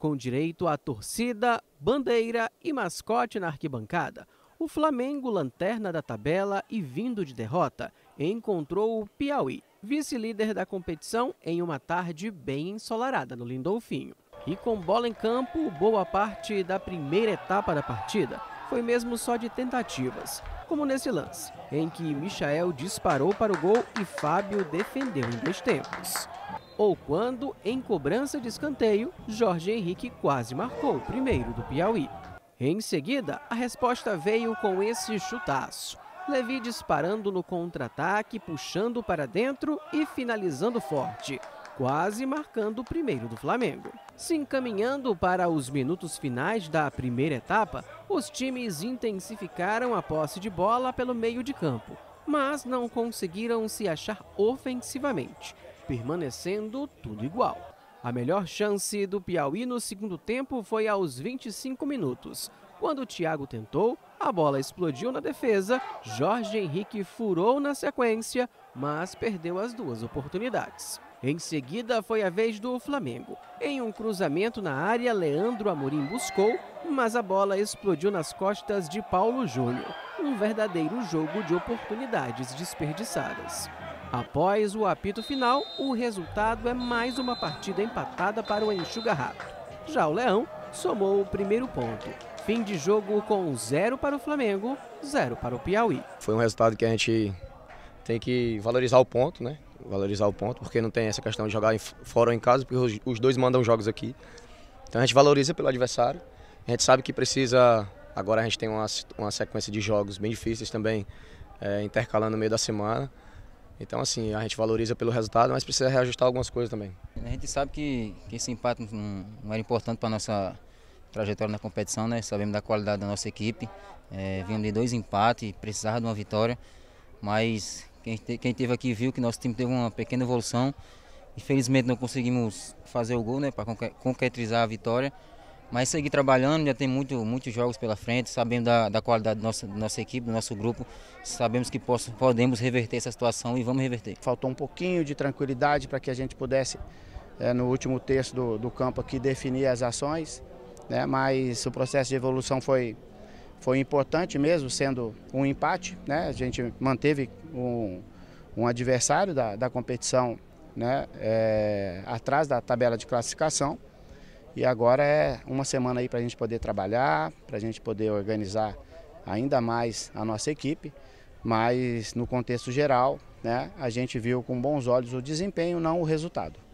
Com direito à torcida, bandeira e mascote na arquibancada, o Flamengo, lanterna da tabela e vindo de derrota, encontrou o Piauí, vice-líder da competição, em uma tarde bem ensolarada no Lindolfinho. E com bola em campo, boa parte da primeira etapa da partida foi mesmo só de tentativas, como nesse lance, em que Michael disparou para o gol e Fábio defendeu em 2 tempos. Ou quando, em cobrança de escanteio, Jorge Henrique quase marcou o primeiro do Piauí. Em seguida, a resposta veio com esse chutaço. Levi disparando no contra-ataque, puxando para dentro e finalizando forte, quase marcando o primeiro do Flamengo. Se encaminhando para os minutos finais da primeira etapa, os times intensificaram a posse de bola pelo meio de campo, mas não conseguiram se achar ofensivamente, permanecendo tudo igual. A melhor chance do Piauí no segundo tempo foi aos 25 minutos. Quando o Thiago tentou, a bola explodiu na defesa, Jorge Henrique furou na sequência, mas perdeu as 2 oportunidades. Em seguida foi a vez do Flamengo. Em um cruzamento na área, Leandro Amorim buscou, mas a bola explodiu nas costas de Paulo Júnior. Um verdadeiro jogo de oportunidades desperdiçadas. Após o apito final, o resultado é mais uma partida empatada para o Enxuga-Rato. Já o Leão somou o primeiro ponto. Fim de jogo com 0 para o Flamengo, 0 para o Piauí. Foi um resultado que a gente tem que valorizar o ponto, né? Valorizar o ponto, porque não tem essa questão de jogar fora ou em casa, porque os dois mandam jogos aqui. Então a gente valoriza pelo adversário. A gente sabe que precisa... Agora a gente tem uma sequência de jogos bem difíceis também, intercalando no meio da semana. Então, assim, a gente valoriza pelo resultado, mas precisa reajustar algumas coisas também. A gente sabe que esse empate não era importante para a nossa trajetória na competição, né? Sabemos da qualidade da nossa equipe. Vimos de 2 empates, precisava de uma vitória, mas quem esteve aqui viu que nosso time teve uma pequena evolução. Infelizmente não conseguimos fazer o gol, né, para concretizar a vitória. Mas seguir trabalhando, já tem muitos jogos pela frente, sabemos da qualidade da nossa equipe, do nosso grupo, sabemos que podemos reverter essa situação e vamos reverter. Faltou um pouquinho de tranquilidade para que a gente pudesse, no último terço do campo aqui, definir as ações, né? Mas o processo de evolução foi importante mesmo, sendo um empate, né? A gente manteve um adversário da competição, né? Atrás da tabela de classificação. E agora é uma semana aí para a gente poder trabalhar, para a gente poder organizar ainda mais a nossa equipe, mas no contexto geral, né, a gente viu com bons olhos o desempenho, não o resultado.